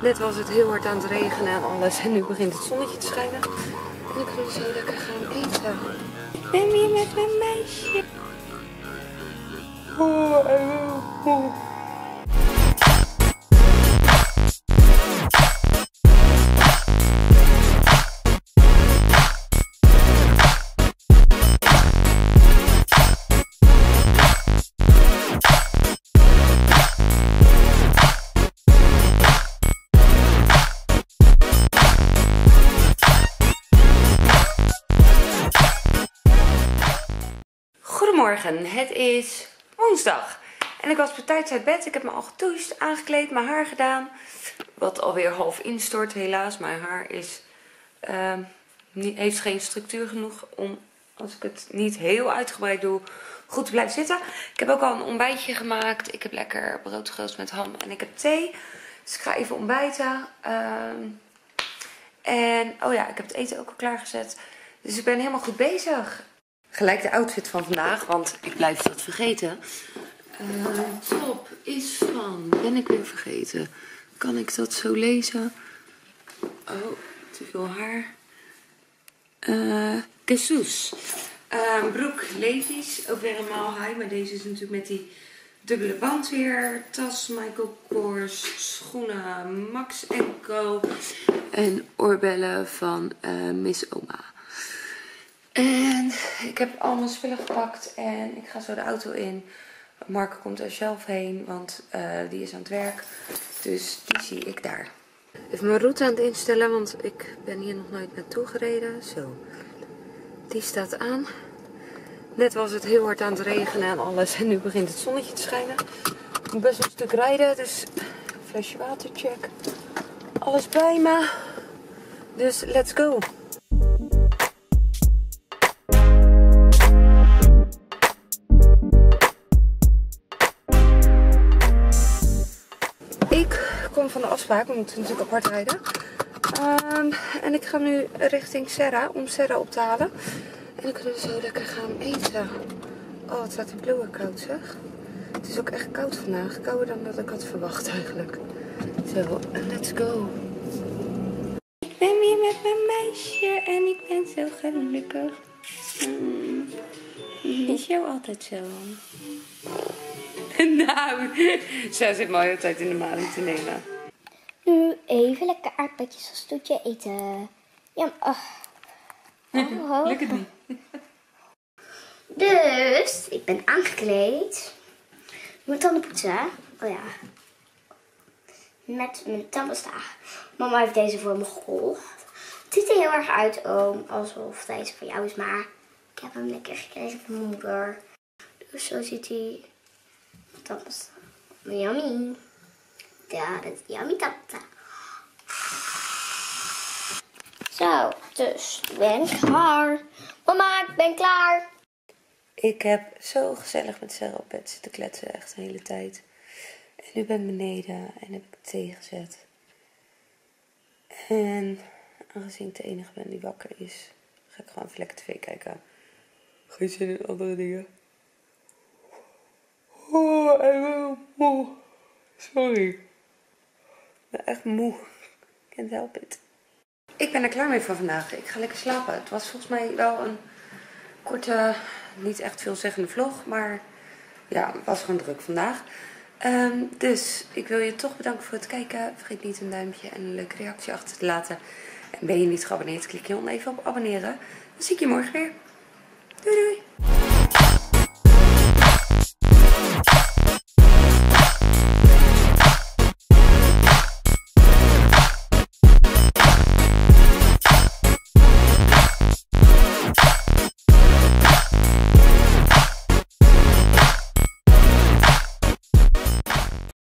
Net was het heel hard aan het regenen en alles. En nu begint het zonnetje te schijnen. En ik wil zo lekker gaan eten. Ik ben weer met mijn meisje. Goedemorgen, het is woensdag en ik was per tijd uit bed. Ik heb me al gedoucht, aangekleed, mijn haar gedaan. Wat alweer half instort helaas. Mijn haar is, heeft geen structuur genoeg om, als ik het niet heel uitgebreid doe, goed te blijven zitten. Ik heb ook al een ontbijtje gemaakt. Ik heb lekker brood geroosterd met ham en ik heb thee. Dus ik ga even ontbijten. En oh ja, ik heb het eten ook al klaargezet. Dus ik ben helemaal goed bezig. Gelijk de outfit van vandaag, want ik blijf dat vergeten. Top is van... Ben ik weer vergeten. Kan ik dat zo lezen? Oh, te veel haar. Jesus. Broek Levi's. Ook weer een mile high. Maar deze is natuurlijk met die dubbele band weer. Tas Michael Kors. Schoenen Max & Co. En oorbellen van Miss Oma. En ik heb al mijn spullen gepakt en ik ga zo de auto in. Marco komt er zelf heen, want die is aan het werk. Dus die zie ik daar. Even mijn route aan het instellen, want ik ben hier nog nooit naartoe gereden. Zo, die staat aan. Net was het heel hard aan het regenen en alles. En nu begint het zonnetje te schijnen. Ik moet best een stuk rijden, dus flesje water check. Alles bij me. Dus let's go. Ik kom van de afspraak, we moeten natuurlijk apart rijden. En ik ga nu richting Serra, om Serra op te halen. En dan kunnen we zo lekker gaan eten. Oh, het staat in bloemen koud zeg. Het is ook echt koud vandaag, kouder dan dat ik had verwacht eigenlijk. Zo, let's go. Ik ben weer met mijn meisje en ik ben zo gelukkig. Is jou altijd zo? Nou, zij zit mooi altijd in de maling te nemen. Nu even lekker aardbeidjes als toetje eten. Ja, Lukt het niet. Dus, ik ben aangekleed. Ik moet tanden poetsen. Oh ja. Met mijn tandpasta. Mama heeft deze voor me gekocht. Het ziet er heel erg uit, oom. Alsof deze van jou is, maar ik heb hem lekker gekregen van mijn moeder. Dus zo ziet hij. Tandpasta. Yummy. Ja, dat is yummy tandpasta. Zo, dus ik ben klaar. Mama, ik ben klaar. Ik heb zo gezellig met Sarah op bed zitten kletsen, echt de hele tijd. En nu ben ik beneden en heb ik thee gezet. En aangezien ik de enige ben die wakker is, ga ik gewoon even lekker tv kijken. Geen zin in andere dingen. Oh, ik ben moe. Sorry. Ik ben echt moe. Can't help it. Ik ben er klaar mee voor vandaag. Ik ga lekker slapen. Het was volgens mij wel een korte, niet echt veelzeggende vlog. Maar ja, het was gewoon druk vandaag. Dus ik wil je toch bedanken voor het kijken. Vergeet niet een duimpje en een leuke reactie achter te laten. En ben je niet geabonneerd, klik je dan even op abonneren. Dan zie ik je morgen weer. Doei doei!